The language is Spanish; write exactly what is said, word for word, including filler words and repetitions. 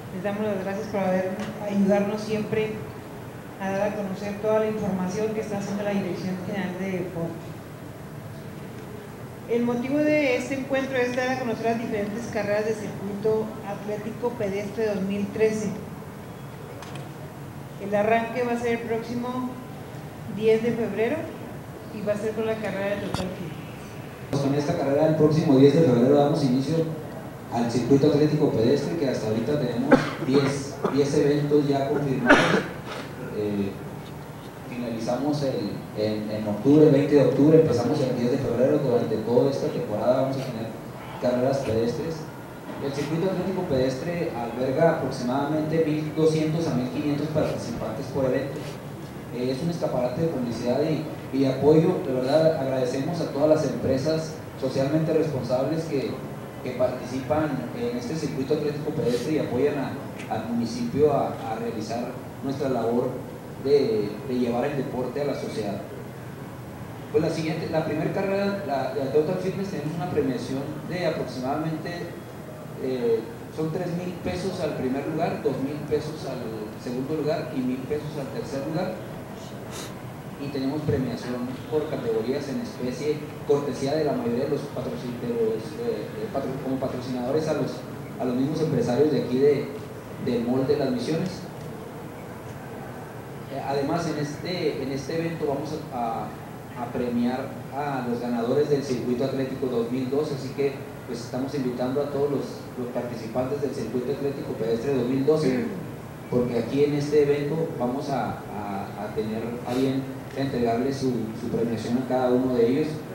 Les damos las gracias por haber, ayudarnos siempre a dar a conocer toda la información que está haciendo la Dirección General de Deporte. El motivo de este encuentro es dar a conocer las diferentes carreras del Circuito Atlético Pedestre dos mil trece. El arranque va a ser el próximo diez de febrero y va a ser con la carrera de Total Fit. Con esta carrera el próximo diez de febrero damos inicio al Circuito Atlético Pedestre, que hasta ahorita tenemos diez eventos ya confirmados. Eh, finalizamos el, en, en octubre, el veinte de octubre, empezamos el diez de febrero. Durante toda esta temporada vamos a tener carreras pedestres. El Circuito Atlético Pedestre alberga aproximadamente mil doscientos a mil quinientos participantes por evento. Eh, es un escaparate de publicidad y, y apoyo. De verdad agradecemos a todas las empresas socialmente responsables que, que participan en este Circuito Atlético Pedestre y apoyan a, al municipio a, a realizar nuestra labor de, de llevar el deporte a la sociedad. Pues la siguiente, la primera carrera, la de Total Fitness, tenemos una premiación de aproximadamente eh, son tres mil pesos al primer lugar, dos mil pesos al segundo lugar y mil pesos al tercer lugar. Y tenemos premiación por categorías en especie, cortesía de la mayoría de los, patrocin de los eh, patro como patrocinadores a los, a los mismos empresarios de aquí de, del Mall de las Misiones. Eh, además, en este, en este evento vamos a, a, a premiar a los ganadores del Circuito Atlético dos mil doce, así que pues estamos invitando a todos los, los participantes del Circuito Atlético Pedestre dos mil doce, porque aquí en este evento vamos a, a, a tener a bien entregarle su, su premiación a cada uno de ellos